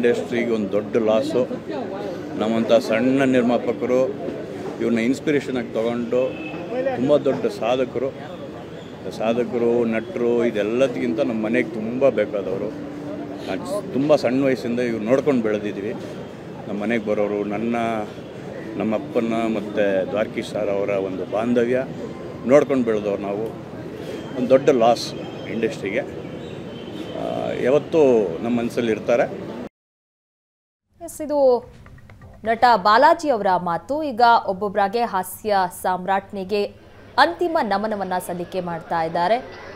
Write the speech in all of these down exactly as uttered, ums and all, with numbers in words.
ಇಂಡಸ್ಟ್ರಿಗೆ ಒಂದು ದೊಡ್ಡ ಲಾಸು. ನಮ್ಮಂಥ ಸಣ್ಣ ನಿರ್ಮಾಪಕರು ಇವ್ರನ್ನ ಇನ್ಸ್ಪಿರೇಷನ್ ಆಗಿ ತೊಗೊಂಡು ತುಂಬ ದೊಡ್ಡ ಸಾಧಕರು ಸಾಧಕರು ನಟರು ಇದೆಲ್ಲದಕ್ಕಿಂತ ನಮ್ಮ ಮನೆಗೆ ತುಂಬ ಬೇಕಾದವರು. ತುಂಬ ಸಣ್ಣ ವಯಸ್ಸಿಂದ ಇವ್ರು ನೋಡ್ಕೊಂಡು ಬೆಳೆದಿದ್ವಿ. ನಮ್ಮ ಮನೆಗೆ ಬರೋರು ನನ್ನ ನಮ್ಮಪ್ಪನ ಮತ್ತು ದ್ವಾರಕೀಶ್ ಸರ್ ಅವರ ಒಂದು ಬಾಂಧವ್ಯ ನೋಡ್ಕೊಂಡು ಬೆಳೆದವ್ರು ನಾವು. ಒಂದು ದೊಡ್ಡ ಲಾಸ್ ಇಂಡಸ್ಟ್ರಿಗೆ. ಯಾವತ್ತೂ ನಮ್ಮ ಮನಸ್ಸಲ್ಲಿ ಇರ್ತಾರೆ. ಎಸ್, ಇದು ನಟ ಬಾಲಾಜಿ ಅವರ ಮಾತು. ಈಗ ಒಬ್ಬೊಬ್ಬರಾಗೆ ಹಾಸ್ಯ ಸಾಮ್ರಾಟ್ನಿಗೆ ಅಂತಿಮ ನಮನವನ್ನ ಸಲ್ಲಿಕೆ ಮಾಡ್ತಾ ಇದ್ದಾರೆ.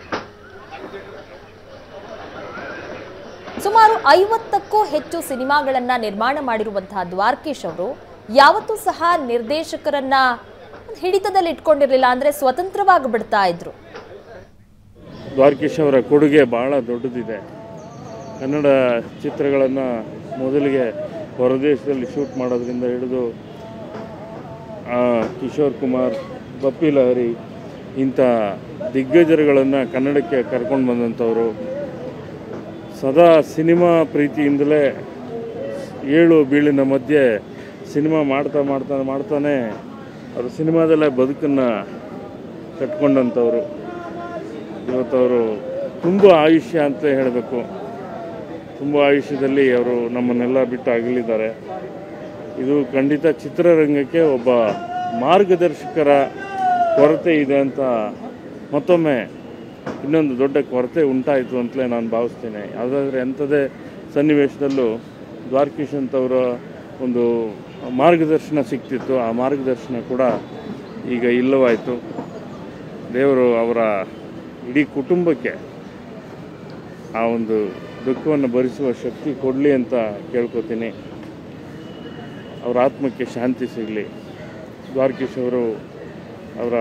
ಸುಮಾರು ಐವತ್ತಕ್ಕೂ ಹೆಚ್ಚು ಸಿನಿಮಾಗಳನ್ನ ನಿರ್ಮಾಣ ಮಾಡಿರುವಂತಹ ದ್ವಾರಕೀಶ್ ಅವರು ಯಾವತ್ತೂ ಸಹ ನಿರ್ದೇಶಕರನ್ನ ಹಿಡಿತದಲ್ಲಿ ಇಟ್ಕೊಂಡಿರಲಿಲ್ಲ, ಅಂದ್ರೆ ಸ್ವತಂತ್ರವಾಗಿ ಬಿಡ್ತಾ ಇದ್ರು. ದ್ವಾರಕೀಶ್ ಅವರ ಕೊಡುಗೆ ಬಹಳ ದೊಡ್ಡದಿದೆ. ಕನ್ನಡ ಚಿತ್ರಗಳನ್ನು ಮೊದಲಿಗೆ ಹೊರದೇಶದಲ್ಲಿ ಶೂಟ್ ಮಾಡೋದ್ರಿಂದ ಹಿಡಿದು ಕಿಶೋರ್ ಕುಮಾರ್, ಬಪ್ಪಿ ಲಹರಿ ಇಂಥ ದಿಗ್ಗಜರುಗಳನ್ನು ಕನ್ನಡಕ್ಕೆ ಕರ್ಕೊಂಡು ಬಂದಂಥವರು. ಸದಾ ಸಿನಿಮಾ ಪ್ರೀತಿಯಿಂದಲೇ ಏಳು ಬೀಳಿನ ಮಧ್ಯೆ ಸಿನಿಮಾ ಮಾಡ್ತಾ ಮಾಡ್ತಾ ಮಾಡ್ತಾನೆ ಅವರು ಸಿನಿಮಾದಲ್ಲೇ ಬದುಕನ್ನು ಕಟ್ಕೊಂಡಂಥವ್ರು. ಇವತ್ತವರು ತುಂಬ ಆಯುಷ್ಯ ಅಂತ ಹೇಳಬೇಕು. ತುಂಬ ಆಯುಷ್ಯದಲ್ಲಿ ಅವರು ನಮ್ಮನ್ನೆಲ್ಲ ಬಿಟ್ಟು ಅಗಲಿದ್ದಾರೆ. ಇದು ಖಂಡಿತ ಚಿತ್ರರಂಗಕ್ಕೆ ಒಬ್ಬ ಮಾರ್ಗದರ್ಶಕರ ಕೊರತೆ ಇದೆ ಅಂತ ಮತ್ತೊಮ್ಮೆ ಇನ್ನೊಂದು ದೊಡ್ಡ ಕೊರತೆ ಉಂಟಾಯಿತು ಅಂತಲೇ ನಾನು ಭಾವಿಸ್ತೇನೆ. ಯಾವುದಾದ್ರೆ ಎಂಥದೇ ಸನ್ನಿವೇಶದಲ್ಲೂ ದ್ವಾರಕೀಶ್ ಅಂತವರ ಒಂದು ಮಾರ್ಗದರ್ಶನ ಸಿಗ್ತಿತ್ತು. ಆ ಮಾರ್ಗದರ್ಶನ ಕೂಡ ಈಗ ಇಲ್ಲವಾಯಿತು. ದೇವರು ಅವರ ಇಡೀ ಕುಟುಂಬಕ್ಕೆ ಆ ಒಂದು ದುಃಖವನ್ನು ಭರಿಸುವ ಶಕ್ತಿ ಕೊಡಲಿ ಅಂತ ಕೇಳ್ಕೊತೀನಿ. ಅವರ ಆತ್ಮಕ್ಕೆ ಶಾಂತಿ ಸಿಗಲಿ. ದ್ವಾರಕೀಶ್ ಅವರು ಅವರ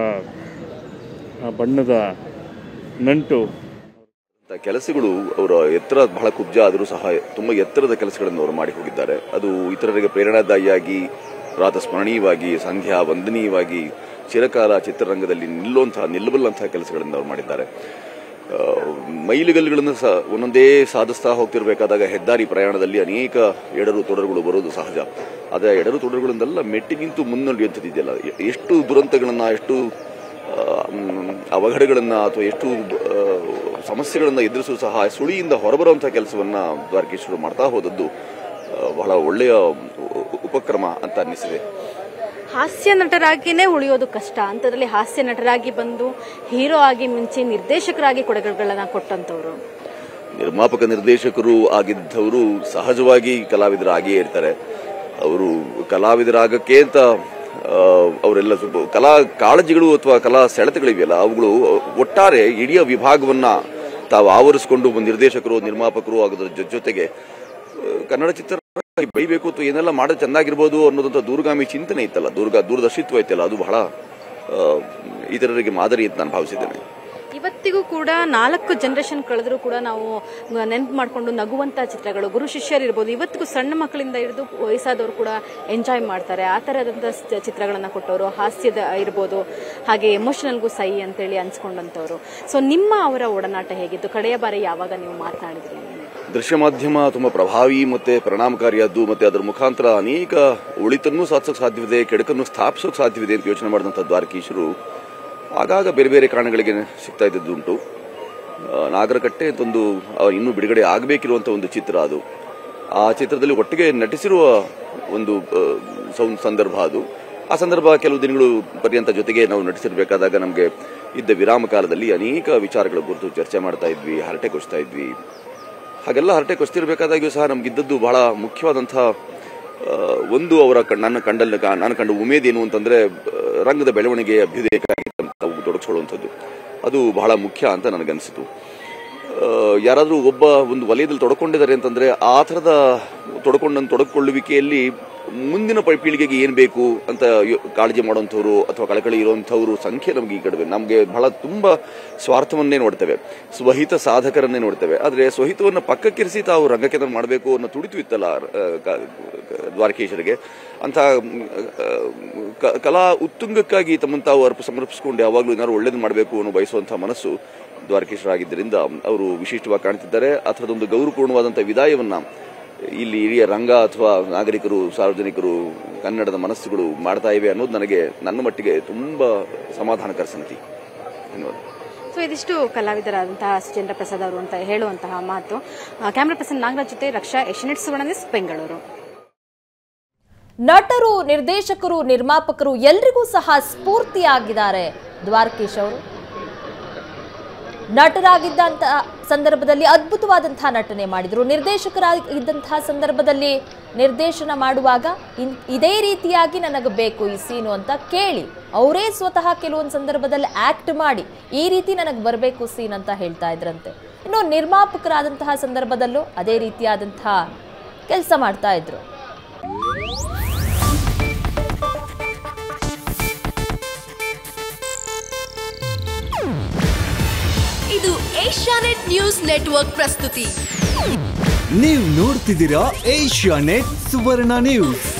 ಬಣ್ಣದ ನಂಟು ಕೆಲಸಗಳು ಅವರ ಎತ್ತರ ಬಹಳ ಕುಬ್ಜ ಆದರೂ ಸಹ ತುಂಬ ಎತ್ತರದ ಕೆಲಸಗಳನ್ನು ಅವರು ಮಾಡಿ ಹೋಗಿದ್ದಾರೆ. ಅದು ಇತರರಿಗೆ ಪ್ರೇರಣಾದಾಯಿಯಾಗಿ ಪ್ರಾತಸ್ಮರಣೀಯವಾಗಿ ಸಂಧ್ಯಾ ವಂದನೀಯವಾಗಿ ಚಿರಕಾಲ ಚಿತ್ರರಂಗದಲ್ಲಿ ನಿಲ್ಲುವಂತಹ ನಿಲ್ಲಬಲ್ಲಂತಹ ಕೆಲಸಗಳನ್ನು ಅವರು ಮಾಡಿದ್ದಾರೆ. ಮೈಲಿಗಲ್ಲುಗಳನ್ನು ಸಹ ಒಂದೊಂದೇ ಸಾಧಿಸ್ತಾ ಹೋಗ್ತಿರ್ಬೇಕಾದಾಗ ಹೆದ್ದಾರಿ ಪ್ರಯಾಣದಲ್ಲಿ ಅನೇಕ ಎಡರು ತೊಡರುಗಳು ಬರೋದು ಸಹಜ. ಆದರೆ ಎಡರು ತೊಡರುಗಳಿಂದೆಲ್ಲ ಮೆಟ್ಟಿ ನಿಂತು ಮುನ್ನಡೆಯುವಂಥದ್ದಿದೆಯಲ್ಲ, ಎಷ್ಟು ದುರಂತಗಳನ್ನು, ಎಷ್ಟು ಅವಘಡಗಳನ್ನು ಅಥವಾ ಎಷ್ಟು ಸಮಸ್ಯೆಗಳನ್ನು ಎದುರಿಸಲು ಸಹ ಸುಳಿಯಿಂದ ಹೊರಬರುವಂತಹ ಕೆಲಸವನ್ನು ದ್ವಾರಕೀಶರು ಮಾಡ್ತಾ ಹೋದದ್ದು ಬಹಳ ಒಳ್ಳೆಯ ಉಪಕ್ರಮ ಅಂತ ಅನ್ನಿಸಿದೆ. ಹಾಸ್ಯ ನಟರಾಗಿಯೇ ಉಳಿಯೋದು ಕಷ್ಟ, ಅಂಥದ್ರಲ್ಲಿ ಹಾಸ್ಯ ನಟರಾಗಿ ಬಂದು ಹೀರೋ ಆಗಿ ಮಿಂಚಿ ನಿರ್ದೇಶಕರಾಗಿ ಕೊಡುಗೆಗಳನ್ನು ಕೊಟ್ಟಂತವ್ರು, ನಿರ್ಮಾಪಕ ನಿರ್ದೇಶಕರು ಆಗಿದ್ದವರು ಸಹಜವಾಗಿ ಕಲಾವಿದರಾಗಿಯೇ ಇರ್ತಾರೆ. ಅವರು ಕಲಾವಿದರಾಗಕ್ಕೆ ಅಂತ ಅವರೆಲ್ಲ ಸ್ವಲ್ಪ ಕಲಾ ಕಾಳಜಿಗಳು ಅಥವಾ ಕಲಾ ಸೆಳೆತಗಳಿವೆಯಲ್ಲ, ಅವುಗಳು ಒಟ್ಟಾರೆ ಇಡೀ ವಿಭಾಗವನ್ನ ತಾವು ಆವರಿಸಿಕೊಂಡು ನಿರ್ದೇಶಕರು ನಿರ್ಮಾಪಕರು ಆಗೋದ್ರ ಜೊತೆಗೆ ಕನ್ನಡ ಚಿತ್ರ ಬೆಳಿಬೇಕು ಅಥವಾ ಏನೆಲ್ಲ ಮಾಡೋದು ಚೆನ್ನಾಗಿರ್ಬೋದು ಅನ್ನೋದಂತ ದೂರಗಾಮಿ ಚಿಂತನೆ ಇತ್ತಲ್ಲ, ದೂರ್ಗ ದೂರದರ್ಶಿತ್ವ ಇತ್ತಲ್ಲ, ಅದು ಬಹಳ ಇತರರಿಗೆ ಮಾದರಿ ಅಂತ ನಾನು ಭಾವಿಸಿದ್ದೇನೆ. ಇವತ್ತಿಗೂ ಕೂಡ ನಾಲ್ಕು ಜನರೇಷನ್ ಕಳೆದರೂ ಕೂಡ ನಾವು ನೆನಪು ಮಾಡಿಕೊಂಡು ನಗುವಂತ ಚಿತ್ರಗಳು, ಗುರು ಶಿಷ್ಯರಿರ್ಬೋದು, ಇವತ್ತಿಗೂ ಸಣ್ಣ ಮಕ್ಕಳಿಂದ ಹಿಡಿದು ವಯಸ್ಸಾದವರು ಕೂಡ ಎಂಜಾಯ್ ಮಾಡ್ತಾರೆ. ಆ ತರದಂತ ಚಿತ್ರಗಳನ್ನ ಕೊಟ್ಟವರು, ಹಾಸ್ಯದ ಇರ್ಬೋದು, ಹಾಗೆ ಎಮೋಷನಲ್ಗೂ ಸೈ ಅಂತೇಳಿ ಅನ್ಸ್ಕೊಂಡಂತವ್ರು. ಸೊ ನಿಮ್ಮ ಅವರ ಒಡನಾಟ ಹೇಗಿತ್ತು? ಕಡೆಯ ಬಾರಿ ಯಾವಾಗ ನೀವು ಮಾತನಾಡಿದ್ರಿ? ದೃಶ್ಯ ಮಾಧ್ಯಮ ತುಂಬಾ ಪ್ರಭಾವಿ ಮತ್ತೆ ಪರಿಣಾಮಕಾರಿಯಾದ್ದು, ಮತ್ತೆ ಅದರ ಮುಖಾಂತರ ಅನೇಕ ಉಳಿತನ್ನು ಸಾಧಿಸೋಕೆ ಸಾಧ್ಯವಿದೆ, ಕೆಡಕನ್ನು ಸ್ಥಾಪಿಸೋಕೆ ಸಾಧ್ಯವಿದೆ ಅಂತ ಯೋಚನೆ ಮಾಡಿದಂಥ ದ್ವಾರಕೀಶರು ಆಗಾಗ ಬೇರೆ ಬೇರೆ ಕಾರಣಗಳಿಗೆ ಸಿಗ್ತಾ ಇದ್ದದ್ದುಂಟು. ನಾಗರಕಟ್ಟೆ ಅಂತೊಂದು ಇನ್ನೂ ಬಿಡುಗಡೆ ಆಗಬೇಕಿರುವಂಥ ಒಂದು ಚಿತ್ರ ಅದು. ಆ ಚಿತ್ರದಲ್ಲಿ ಒಟ್ಟಿಗೆ ನಟಿಸಿರುವ ಒಂದು ಸಂದರ್ಭ ಅದು. ಆ ಸಂದರ್ಭ ಕೆಲವು ದಿನಗಳು ಪರ್ಯಂತ ಜೊತೆಗೆ ನಾವು ನಟಿಸಿರ್ಬೇಕಾದಾಗ ನಮಗೆ ಇದ್ದ ವಿರಾಮ ಕಾಲದಲ್ಲಿ ಅನೇಕ ವಿಚಾರಗಳ ಕುರಿತು ಚರ್ಚೆ ಮಾಡ್ತಾ ಇದ್ವಿ, ಹರಟೆ ಕೊಚ್ತಾ ಇದ್ವಿ. ಹಾಗೆಲ್ಲ ಹರಟೆ ಕೊಚ್ತಿರ್ಬೇಕಾದಾಗ್ಯೂ ಸಹ ನಮಗಿದ್ದದ್ದು ಬಹಳ ಮುಖ್ಯವಾದಂಥ ಒಂದು ಅವರ ನನ್ನ ಕಂಡಲ್ಲಿ ನಾನು ಕಂಡ ಉಮೇದೇನು ಅಂತಂದ್ರೆ ರಂಗದ ಬೆಳವಣಿಗೆ ಅಭ್ಯುದಯಕ್ಕಾಗಿ ತೊಡಗಿಸ್ಕೊಳ್ಳುವಂಥದ್ದು. ಅದು ಬಹಳ ಮುಖ್ಯ ಅಂತ ನನಗನ್ನಿಸಿತು. ಯಾರಾದರೂ ಒಬ್ಬ ಒಂದು ವಲಯದಲ್ಲಿ ತೊಡಕೊಂಡಿದ್ದಾರೆ ಅಂತಂದ್ರೆ ಆ ಥರದ ತೊಡಕೊಂಡ ತೊಡಕೊಳ್ಳುವಿಕೆಯಲ್ಲಿ ಮುಂದಿನ ಪೀಳಿಗೆಗೆ ಏನು ಬೇಕು ಅಂತ ಕಾಳಜಿ ಮಾಡುವಂಥವ್ರು ಅಥವಾ ಕಳಕಳಿ ಇರುವಂಥವ್ರು ಸಂಖ್ಯೆ ನಮಗೆ ಈ ಕಡಿಮೆ. ನಮಗೆ ಬಹಳ ತುಂಬಾ ಸ್ವಾರ್ಥವನ್ನೇ ನೋಡ್ತೇವೆ, ಸ್ವಹಿತ ಸಾಧಕರನ್ನೇ ನೋಡ್ತೇವೆ. ಆದರೆ ಸ್ವಹಿತವನ್ನು ಪಕ್ಕಕ್ಕಿರಿಸಿ ತಾವು ರಂಗಕ್ಕೆ ಮಾಡಬೇಕು ಅನ್ನೋ ತುಡಿತು ಇತ್ತಲ್ಲ ದ್ವಾರಕೀಶರಿಗೆ. ಅಂತ ಕಲಾ ಉತ್ತುಂಗಕ್ಕಾಗಿ ತಮ್ಮನ್ನು ತಾವು ಅರ್ಪ ಸಮರ್ಪಿಸಿಕೊಂಡು ಯಾವಾಗಲೂ ಏನಾದ್ರು ಒಳ್ಳೇದು ಮಾಡಬೇಕು ಅನ್ನೋ ಬಯಸುವಂತಹ ಮನಸ್ಸು ದ್ವಾರಕೀಶರಾಗಿದ್ದರಿಂದ ಅವರು ವಿಶಿಷ್ಟವಾಗಿ ಕಾಣ್ತಿದ್ದಾರೆ. ಆ ಥರದೊಂದು ಗೌರವಪೂರ್ಣವಾದಂಥ ವಿದಾಯವನ್ನ ಇಲ್ಲಿ ಹಿರಿಯ ರಂಗ ಅಥವಾ ನಾಗರಿಕರು, ಸಾರ್ವಜನಿಕರು, ಕನ್ನಡದ ಮನಸ್ಸುಗಳು ಮಾಡ್ತಾ ಇವೆ ಅನ್ನೋದು ನನಗೆ ನನ್ನ ಮಟ್ಟಿಗೆ ತುಂಬ ಸಮಾಧಾನಕರ ಸಂಗತಿ. ಧನ್ಯವಾದ. ಸೊ ಇದಿಷ್ಟು ಕಲಾವಿದರಾದಂತಹ ಸುಚೇಂದ್ರ ಪ್ರಸಾದ್ ಅವರು ಅಂತ ಹೇಳುವಂತಹ ಮಾತು. ಕ್ಯಾಮರಾ ಪರ್ಸನ್ ನಾಗರಾಜ್ ಜೊತೆ ರಕ್ಷಾ, ಏಷ್ಯಾನೆಟ್ ಸುವರ್ಣ ನ್ಯೂಸ್, ಬೆಂಗಳೂರು. ನಟರು, ನಿರ್ದೇಶಕರು, ನಿರ್ಮಾಪಕರು ಎಲ್ರಿಗೂ ಸಹ ಸ್ಫೂರ್ತಿಯಾಗಿದ್ದಾರೆ ದ್ವಾರಕೀಶ್ ಅವರು. ನಟರಾಗಿದ್ದಂತಹ ಸಂದರ್ಭದಲ್ಲಿ ಅದ್ಭುತವಾದಂತಹ ನಟನೆ ಮಾಡಿದರು. ನಿರ್ದೇಶಕರಾಗಿದ್ದಂತಹ ಸಂದರ್ಭದಲ್ಲಿ ನಿರ್ದೇಶನ ಮಾಡುವಾಗ ಇದೇ ರೀತಿಯಾಗಿ ನನಗೆ ಬೇಕು ಈ ಸೀನು ಅಂತ ಕೇಳಿ ಅವರೇ ಸ್ವತಃ ಕೆಲವೊಂದು ಸಂದರ್ಭದಲ್ಲಿ ಆಕ್ಟ್ ಮಾಡಿ ಈ ರೀತಿ ನನಗೆ ಬರಬೇಕು ಸೀನ್ ಅಂತ ಹೇಳ್ತಾ ಇದ್ರಂತೆ. ಇನ್ನು ನಿರ್ಮಾಪಕರಾದಂತಹ ಸಂದರ್ಭದಲ್ಲೂ ಅದೇ ರೀತಿಯಾದಂತಹ ಕೆಲಸ ಮಾಡ್ತಾ ಇದ್ರು. ಇದು ಏಷ್ಯಾನೆಟ್ ನ್ಯೂಸ್ ನೆಟ್ವರ್ಕ್ ಪ್ರಸ್ತುತಿ. ನೀವು ನೋಡ್ತಿದ್ದೀರಾ ಏಷ್ಯಾನೆಟ್ ಸುವರ್ಣ ನ್ಯೂಸ್.